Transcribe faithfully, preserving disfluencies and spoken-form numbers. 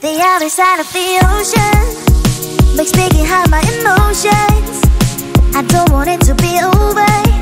The other side of the ocean makes me hide my emotions. I don't want it to be over.